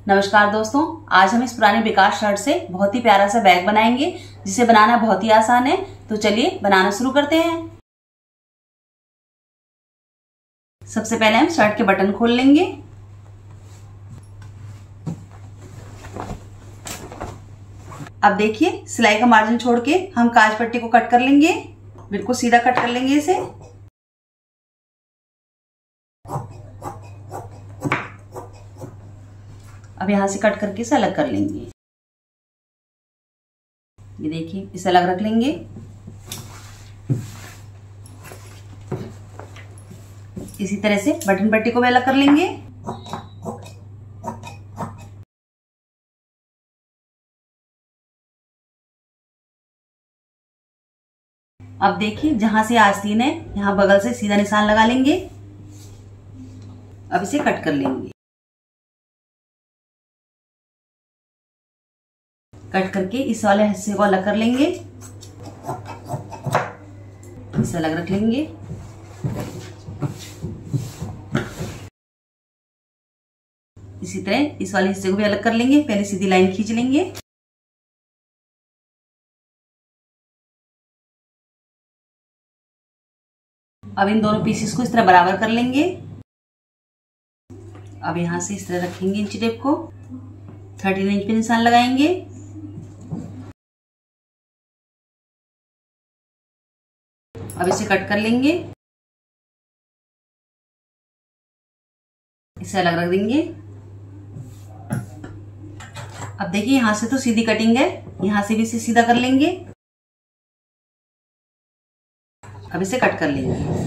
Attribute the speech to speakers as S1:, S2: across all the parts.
S1: नमस्कार दोस्तों, आज हम इस पुराने विकास शर्ट से बहुत ही प्यारा सा बैग बनाएंगे जिसे बनाना बहुत ही आसान है। तो चलिए बनाना शुरू करते हैं। सबसे पहले हम शर्ट के बटन खोल लेंगे। अब देखिए, सिलाई का मार्जिन छोड़ के हम काज पट्टी को कट कर लेंगे। बिल्कुल सीधा कट कर लेंगे इसे। अब यहां से कट करके इसे अलग कर लेंगे। ये देखिए, इसे अलग रख लेंगे। इसी तरह से बटन पट्टी को भी अलग कर लेंगे। अब देखिए, जहां से आस्तीन है यहां बगल से सीधा निशान लगा लेंगे। अब इसे कट कर लेंगे। कट करके इस वाले हिस्से को अलग कर लेंगे। इसे अलग रख लेंगे। इसी तरह इस वाले हिस्से को भी अलग कर लेंगे। पहले सीधी लाइन खींच लेंगे। अब इन दोनों पीसेस को इस तरह बराबर कर लेंगे। अब यहां से इस तरह रखेंगे इंची टेप को। 13 इंच पे निशान लगाएंगे। अब इसे कट कर लेंगे। इसे अलग रख देंगे। अब देखिए, यहां से तो सीधी कटिंग है, यहां से भी इसे सीधा कर लेंगे। अब इसे कट कर लेंगे।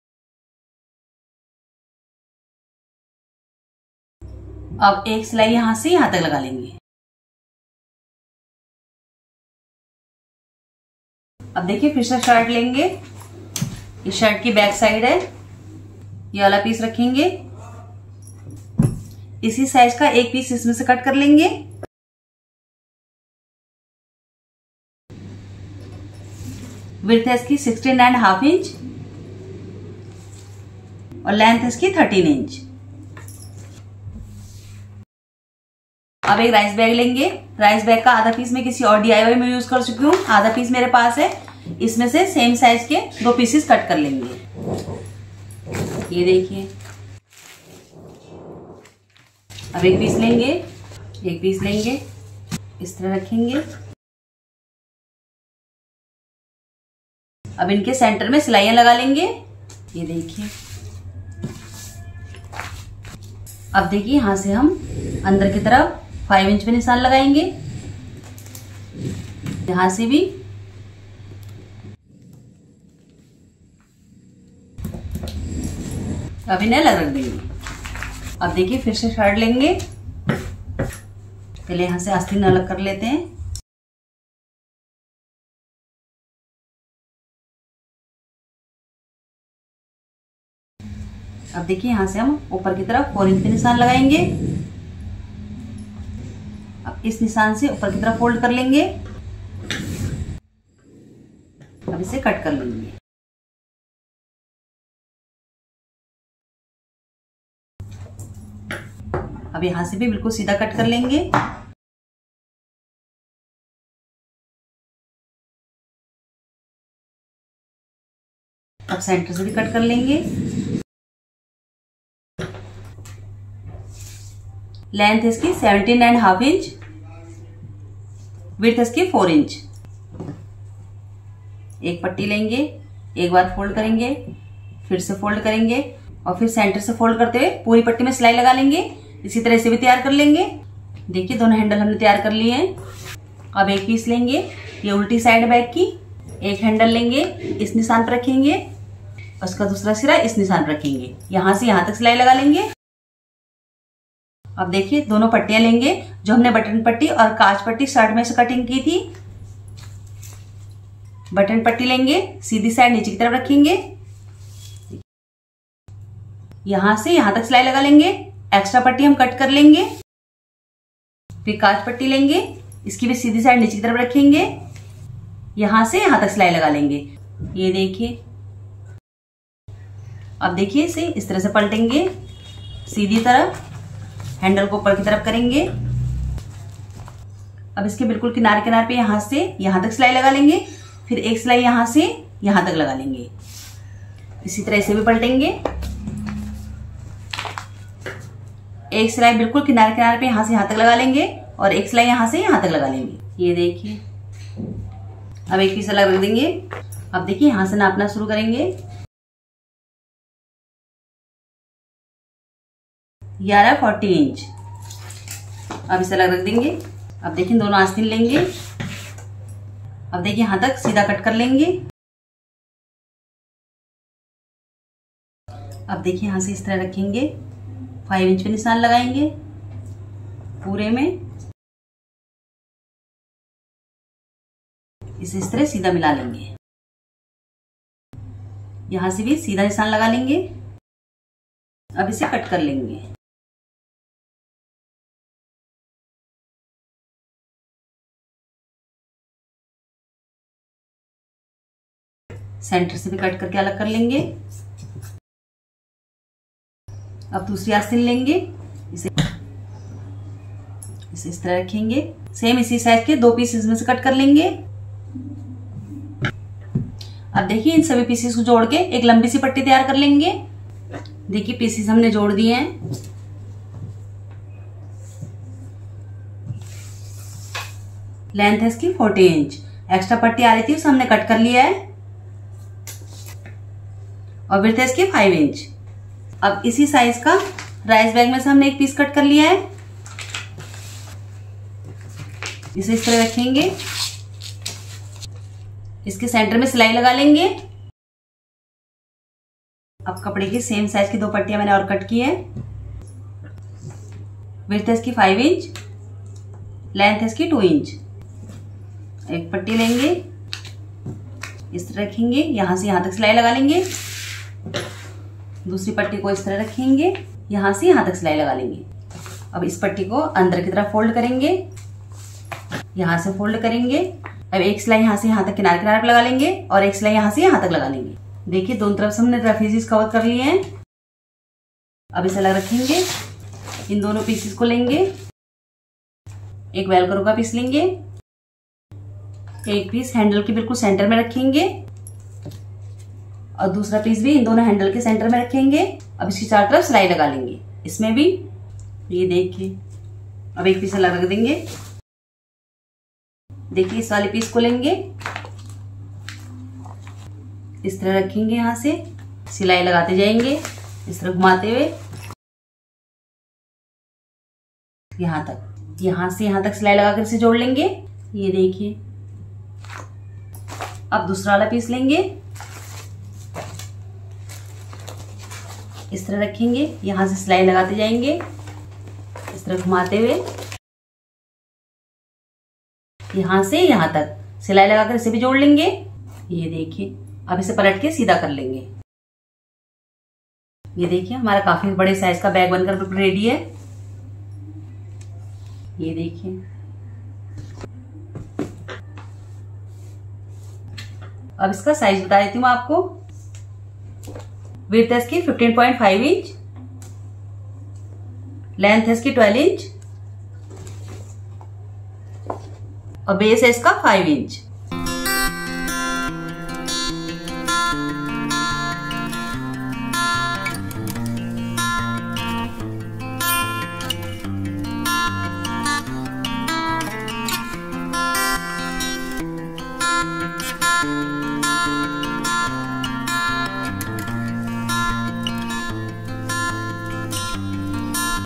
S1: अब एक सिलाई यहां से यहां तक लगा लेंगे। अब देखिए, फिर से शर्ट लेंगे। ये शर्ट की बैक साइड है। ये वाला पीस रखेंगे। इसी साइज का एक पीस इसमें से कट कर लेंगे। विड्थ है इसकी 16.5 इंच और लेंथ है इसकी 13 इंच। अब एक राइस बैग लेंगे। राइस बैग का आधा पीस मैं किसी और DIY में यूज कर चुकी हूँ, आधा पीस मेरे पास है। इसमें से सेम साइज के 2 पीसेस कट कर लेंगे। ये देखिए, अब एक पीस लेंगे, एक पीस लेंगे, इस तरह रखेंगे। अब इनके सेंटर में सिलाइयां लगा लेंगे। ये देखिए। अब देखिए, यहां से हम अंदर की तरफ 5 इंच पे निशान लगाएंगे। यहां से भी अब इन्हें अलग रख देंगे। अब देखिए, फिर से शर्ट लेंगे। पहले यहां से आस्तीन अलग कर लेते हैं। अब देखिए, यहां से हम ऊपर की तरफ 4 इंच पे निशान लगाएंगे। अब इस निशान से ऊपर की तरफ फोल्ड कर लेंगे। अब इसे कट कर लेंगे। अब यहां से भी बिल्कुल सीधा कट कर लेंगे। अब सेंटर से भी कट कर लेंगे। लेंथ इसकी 17.5 इंच, विड्थ इसकी 4 इंच। एक पट्टी लेंगे, एक बार फोल्ड करेंगे, फिर से फोल्ड करेंगे और फिर सेंटर से फोल्ड करते हुए पूरी पट्टी में सिलाई लगा लेंगे। इसी तरह से भी तैयार कर लेंगे। देखिए, दोनों हैंडल हमने तैयार कर लिए हैं। अब एक पीस लेंगे, ये उल्टी साइड बैग की। एक हैंडल लेंगे, इस निशान पर रखेंगे, उसका दूसरा सिरा इस निशान पर रखेंगे। यहां से यहां तक सिलाई लगा लेंगे। अब देखिए, दोनों पट्टियां लेंगे जो हमने बटन पट्टी और काज पट्टी शर्ट में से कटिंग की थी। बटन पट्टी लेंगे, सीधी साइड नीचे की तरफ रखेंगे। यहां से यहां तक सिलाई लगा लेंगे। एक्स्ट्रा पट्टी हम कट कर लेंगे। फिर काज पट्टी लेंगे, इसकी भी सीधी साइड नीचे की तरफ रखेंगे। यहां से यहां तक सिलाई लगा लेंगे। ये देखिए। अब देखिए, इसे इस तरह से पलटेंगे सीधी तरफ। हैंडल को ऊपर की तरफ करेंगे। अब इसके बिल्कुल किनारे किनारे पे यहां से यहां तक सिलाई लगा लेंगे, फिर एक सिलाई यहां से यहां तक लगा लेंगे। इसी तरह इसे भी पलटेंगे। एक सिलाई बिल्कुल किनारे किनारे पे यहां से यहां तक लगा लेंगे और एक सिलाई यहां से यहां तक लगा लेंगे। ये देखिए, अब एक पीस अलग रख देंगे। अब देखिए यहां से नापना शुरू करेंगे। 11/40 इंच। अब इसे अलग रख देंगे। अब देखिए दोनों आस्तीन लेंगे। अब देखिए यहां तक सीधा कट कर लेंगे। अब देखिए यहां से इस तरह रखेंगे, 5 इंच पे निशान लगाएंगे पूरे में। इसे इस तरह सीधा मिला लेंगे। यहां से भी सीधा निशान लगा लेंगे। अब इसे कट कर लेंगे। सेंटर से भी कट करके अलग कर लेंगे। अब दूसरी आस्तीन लेंगे, इसे इस तरह रखेंगे। सेम इसी साइज के 2 पीस इसमें से कट कर लेंगे। अब देखिए इन सभी पीसेस को जोड़ के एक लंबी सी पट्टी तैयार कर लेंगे। देखिए पीसेस हमने जोड़ दिए हैं। लेंथ है इसकी 40 इंच। एक्स्ट्रा पट्टी आ रही थी उसे हमने कट कर लिया है और विड्थ है इसकी 5 इंच। अब इसी साइज का राइस बैग में से हमने एक पीस कट कर लिया है। इसे इस तरह रखेंगे। इसके सेंटर में सिलाई लगा लेंगे। अब कपड़े की सेम साइज की 2 पट्टियां मैंने और कट की है। विड्थ है इसकी 5 इंच, लेंथ है इसकी 2 इंच। एक पट्टी लेंगे, इस तरह रखेंगे, यहां से यहां तक सिलाई लगा लेंगे। दूसरी पट्टी को इस तरह रखेंगे, यहां से यहां तक सिलाई लगा लेंगे। अब इस पट्टी को अंदर की तरफ फोल्ड करेंगे, यहां से फोल्ड करेंगे। अब एक सिलाई यहां से यहां तक किनारे किनारे पर लगा लेंगे और एक सिलाई यहां से यहां तक लगा लेंगे। देखिए दोनों तरफ से हमने रफ एजेस कवर कर लिए हैं। अब इसे अलग रखेंगे। इन दोनों पीसेस को लेंगे, एक वेलक्रो का पीस लेंगे, एक पीस हैंडल के बिल्कुल सेंटर में रखेंगे और दूसरा पीस भी इन दोनों हैंडल के सेंटर में रखेंगे। अब इसकी चारों तरफ सिलाई लगा लेंगे। इसमें भी ये देखिए, अब एक पीस अलग रख देंगे। देखिए इस वाले पीस को लेंगे, इस तरह रखेंगे, यहां से सिलाई लगाते जाएंगे, इस तरह घुमाते हुए यहां तक, यहां से यहां तक सिलाई लगाकर इसे जोड़ लेंगे। ये देखिए, अब दूसरा वाला पीस लेंगे, इस तरह रखेंगे, यहां से सिलाई लगाते जाएंगे, इस तरह घुमाते हुए यहां से यहां तक सिलाई लगाकर इसे भी जोड़ लेंगे। ये देखिए, अब इसे पलट के सीधा कर लेंगे। ये देखिए हमारा काफी बड़े साइज का बैग बनकर बिल्कुल रेडी है। ये देखिए, अब इसका साइज बता देती हूँ आपको। विड्थ है इसकी 15.5 इंच, लेंथ है इसकी 12 इंच और बेस है इसका 5 इंच।